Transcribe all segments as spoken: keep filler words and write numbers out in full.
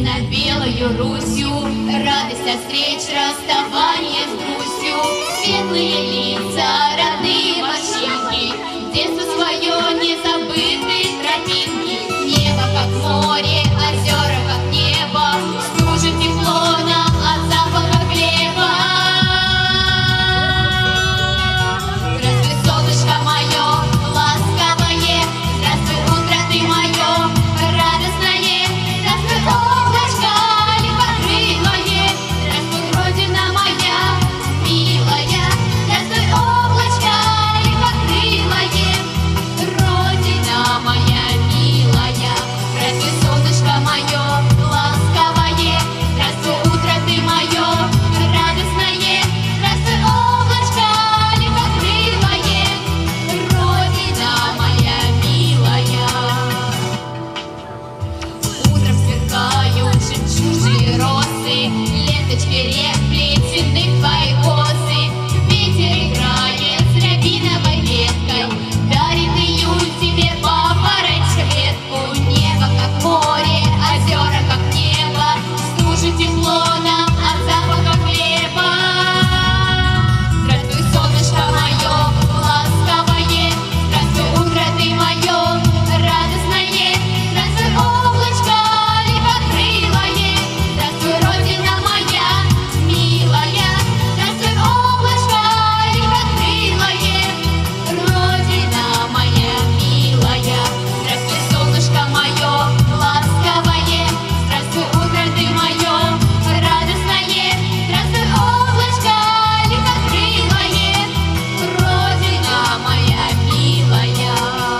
над белою Русью, радость от встреч, расставание с грустью, светлые лица, родные морщинки, детство свое, незабытые тропинки, небо как море, озера как небо, стужит тепло нам от запаха хлеба. Здравствуй, солнышко мое, ласковое, здравствуй, утро ты мое, радостное, здравствуй, облачко легкокрылое, здравствуй, родина моя, милая, здравствуй, облачко легкокрылое, родина моя, милая, здравствуй, солнышко мое, ласковое, здравствуй, утро ты мое, радостное, здравствуй, облачко легкокрылое, родина моя, милая. Утром сверкают жемчужные росы, ленточки рек плетены в твои косы. Ветер играет с рябиновой веткой, дарит июль тебе папороть ветку. Небо как море, озера как небо, стужит тепло нам от запаха хлеба. Здравствуй, солнышко мое, ласковое, здравствуй, утро ты мое, радостное, здравствуй, облачко легкокрылое, здравствуй, родина моя, милая, здравствуй, облачко легкокрылое, родина моя, милая, здравствуй, солнышко мое, ласковое, здравствуй, утро ты мое, радостное, здравствуй, облачко легкокрылое, родина моя, милая.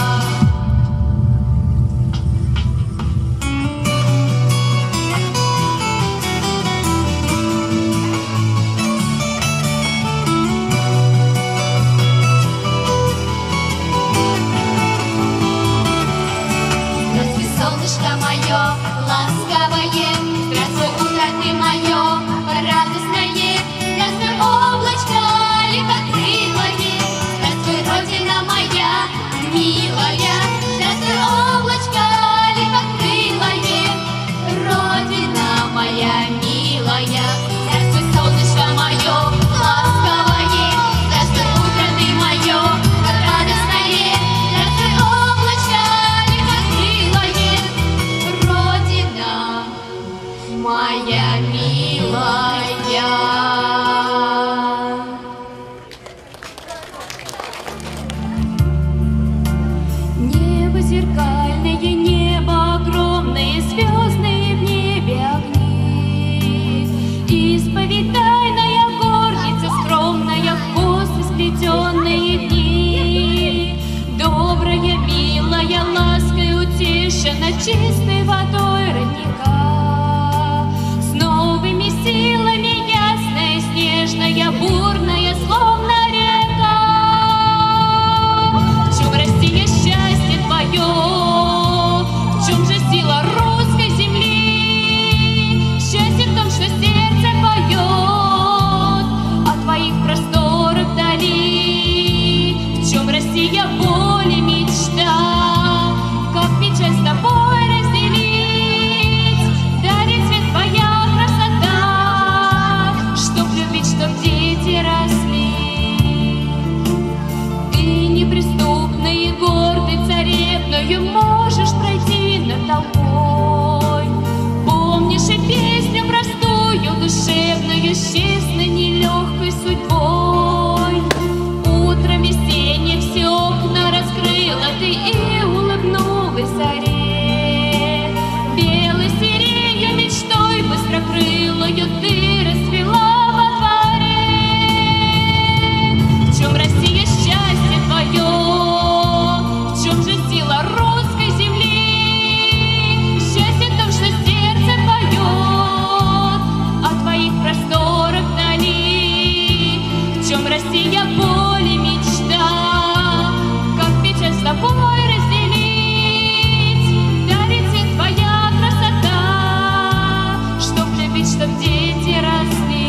Здравствуй, солнышко мое, ласковое, здравствуй, утро ты мое, радостное, здравствуй, облачко легкокрылое, здравствуй, родина моя, милая, здравствуй, облачко легкокрылое, родина моя, милая, здравствуй, солнышко мое, ласковое, здравствуй, утро ты мое, радостное, здравствуй, облачко легкокрылое, родина моя, милая. Небо зеркальное, небо огромное, звездные в небе огни. Исповедь тайная, горница скромная, в косы сплетенные дни. Добрая, милая, лаской утешена, чистой водой родника. С новыми силами ясная, снежная, бурная, словно река. В чем Россия счастье твое? В чем же сила русской земли? Счастье в том, что сердце поет о твоих просторах вдали. В чем Россия боль и мечта? Как печаль с тобой разделить? Дарит свет твоя красота, чтоб любить, чтоб дети росли. Ты неприступный и гордый царевною можешь пройти над толпой. Помнишь и песню простую, душевную, с честной, нелегкой судьбой. Утром весеннее все окна раскрыла ты и улыбнулась заре. Белой сиренью мечтой быстрокрылою ты расцвела во дворе. В чем Россия счастье твое? В чем же сила русской земли? Счастье в том, что сердце поет о твоих просторах вдали. В чем Россия боль и мечта? Как печаль с тобой разделить? Дарит свет твоя красота, чтоб любить, чтоб дети росли.